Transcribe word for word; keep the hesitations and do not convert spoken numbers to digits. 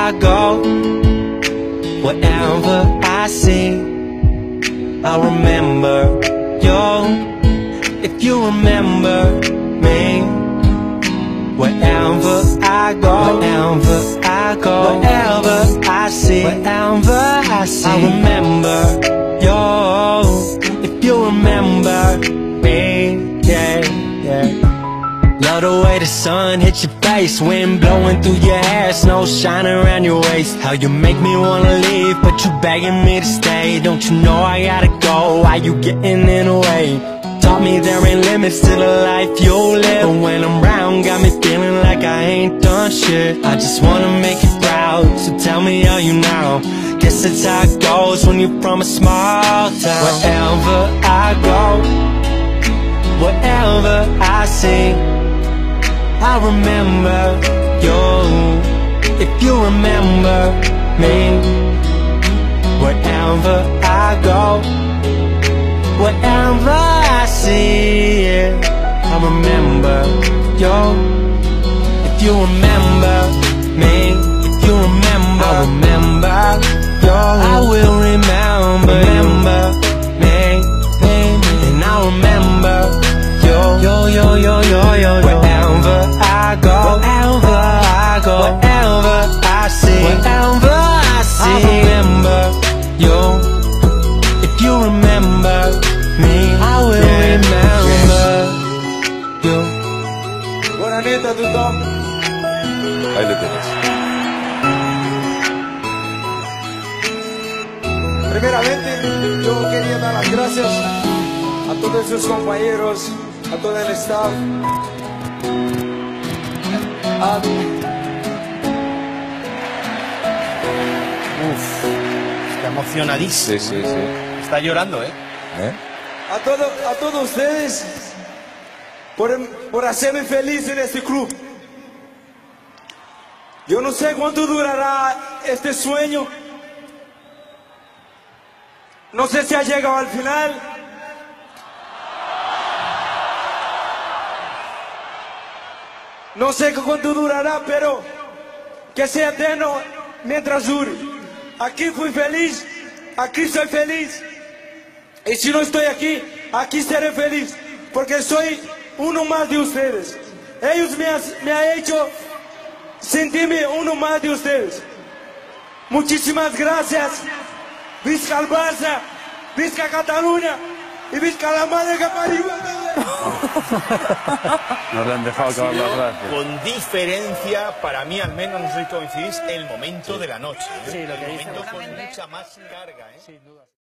I go, wherever I see, I remember you. If you remember me, wherever I go, wherever I go, wherever I see, wherever I see, I remember you. If you remember me, yeah, yeah. Love the way the sun hits your face, wind blowing through your hair, snow shining around your waist. How you make me wanna leave, but you begging me to stay. Don't you know I gotta go, why you getting in the way? Taught me there ain't limits to the life you'll live, but when I'm round, got me feeling like I ain't done shit. I just wanna make you proud, so tell me how you now. Guess that's how it goes when you're from a small town. Wherever I go, wherever I see, I remember you. If you remember me, wherever I go, wherever I see, yeah, I remember you. If you remember me, if you remember, I remember you. I will remember, remember me, me, me. And I remember you, yo, yo, yo, yo, yo, yo. Wherever I go, wherever I go, wherever I see, wherever I see, I remember you. If you remember me, I will yeah. remember you. Buena neta, tu Tom. Ahí le tienes. Primeramente, yo quería dar las gracias a todos sus compañeros, a todo el staff, a... Uf, está emocionadísimo. Sí, sí, sí. Está llorando, ¿eh? ¿Eh? A, todo, a todos ustedes por, por hacerme feliz en este club. Yo no sé cuánto durará este sueño. No sé si ha llegado al final. No sé cuánto durará, pero que sea eterno mientras dure. Aquí fui feliz, aquí soy feliz. Y si no estoy aquí, aquí seré feliz, porque soy uno más de ustedes. Ellos me han me ha hecho sentirme uno más de ustedes. Muchísimas gracias. Visca el Barça, visca Cataluña y visca la madre que parió. Nos le han dejado acabar las gracias. Con diferencia, para mí al menos, no sé si coincidís, el momento de la noche, ¿eh? Sí, lo que el dice momento con seguramente. mucha más carga, ¿eh? Sin duda.